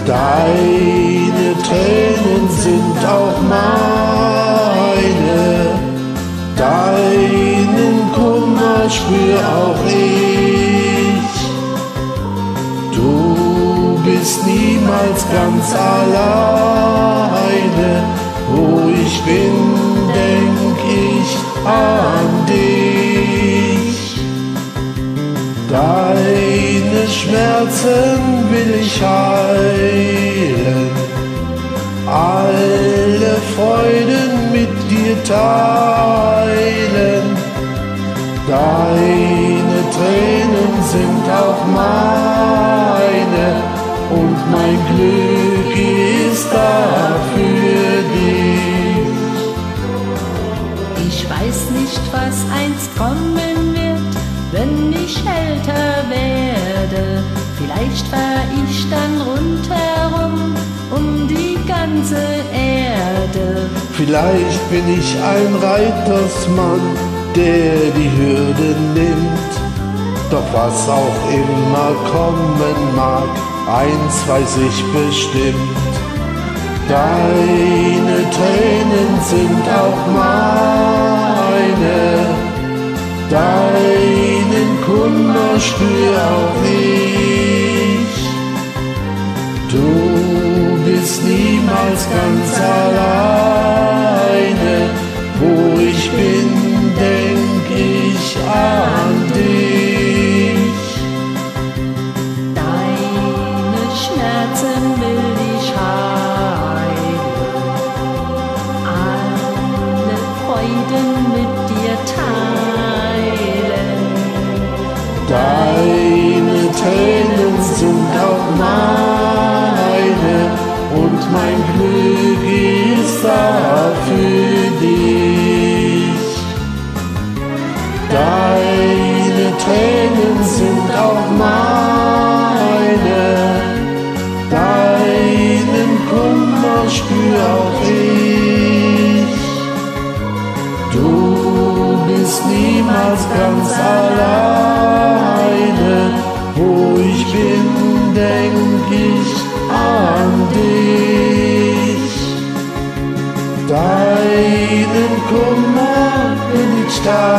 Deine Tränen sind auch meine, deinen Kummer spür auch ich. Du bist niemals ganz alleine, wo ich bin, denk ich an dich. Deine Schmerzen will ich heilen, alle Freuden mit dir teilen. Deine Tränen sind auch meine und mein Glück ist da für dich. Ich weiß nicht, was einst kommen wird, wenn ich älter werde. Vielleicht fahr ich dann rundherum um die ganze Erde. Vielleicht bin ich ein Reitersmann, der die Hürde nimmt. Doch was auch immer kommen mag, eins weiß ich bestimmt: deine Tränen sind auch meine, deinen Kummer spür auch ich. Du bist niemals ganz alleine, wo ich bin, denk ich an dich. Deine Schmerzen will ich heilen, alle Freuden mit dir teilen. Deine Tränen sind auch meine und mein Glück ist da für dich. Deine Tränen sind auch meine, deinen Kummer spür auch ich. Du bist niemals ganz alleine, wo ich bin, denk ich an dich. Deinen Kummer will ich teilen.